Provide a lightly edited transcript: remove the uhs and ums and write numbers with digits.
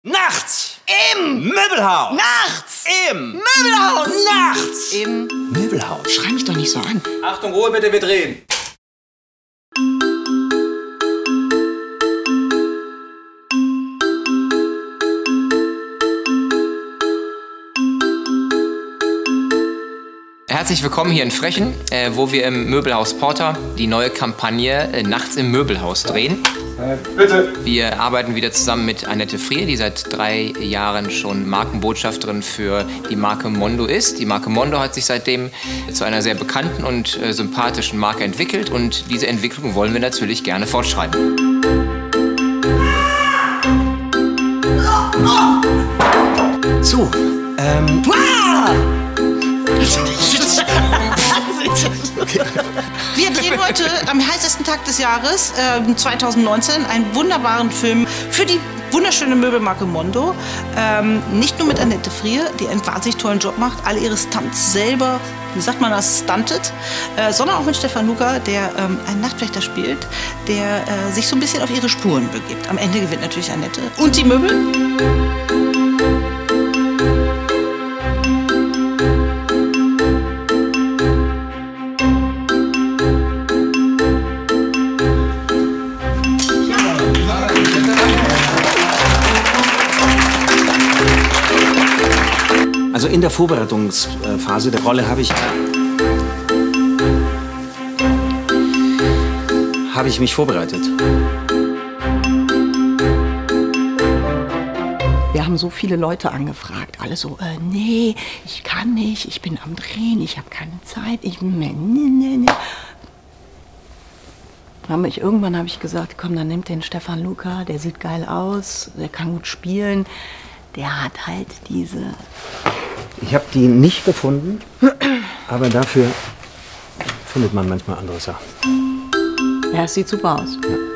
Nachts! Im Möbelhaus! Nachts! Im Möbelhaus! Nachts! Im Möbelhaus! Schrei mich doch nicht so an. Achtung, Ruhe bitte, wir drehen! Herzlich willkommen hier in Frechen, wo wir im Möbelhaus Porter die neue Kampagne Nachts im Möbelhaus drehen. Bitte! Wir arbeiten wieder zusammen mit Annette Frier, die seit 3 Jahren schon Markenbotschafterin für die Marke Mondo ist. Die Marke Mondo hat sich seitdem zu einer sehr bekannten und sympathischen Marke entwickelt und diese Entwicklung wollen wir natürlich gerne fortschreiben. So, Wir drehen heute am heißesten Tag des Jahres, 2019, einen wunderbaren Film für die wunderschöne Möbelmarke Mondo. Nicht nur mit Annette Frier, die einen wahnsinnig tollen Job macht, alle ihre Stunts selber, wie sagt man das, stuntet, sondern auch mit Stefan Luca, der einen Nachtwächter spielt, der sich so ein bisschen auf ihre Spuren begibt. Am Ende gewinnt natürlich Annette. Und die Möbel? also in der Vorbereitungsphase der Rolle habe ich mich vorbereitet. Wir haben so viele Leute angefragt, alle so, nee, ich kann nicht, ich bin am Drehen, ich habe keine Zeit, nee. Irgendwann habe ich gesagt, komm, dann nimmt den Stefan Luca, der sieht geil aus, der kann gut spielen, der hat halt diese... Ich habe die nicht gefunden, aber dafür findet man manchmal andere Sachen. Ja, es sieht super aus. Ja.